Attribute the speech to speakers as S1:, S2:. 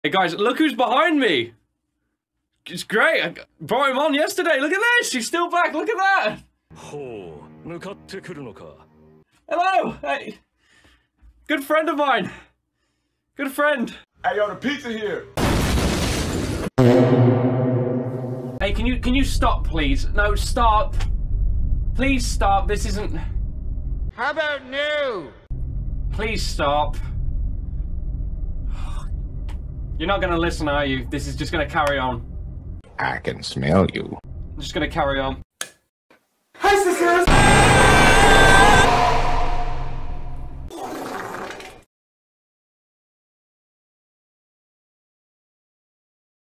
S1: Hey guys, look who's behind me! It's great, I brought him on yesterday, look at this! He's still back, look at that! Hello! Hey! Good friend of mine! Good friend!
S2: Hey, yo, the pizza here!
S1: Hey, can you stop, please? No, stop! Please stop, this isn't...
S3: How about no?
S1: Please stop. You're not gonna listen, are you? This is just gonna carry on.
S4: I can smell you.
S1: I'm just gonna carry on.
S2: Hi, sisters!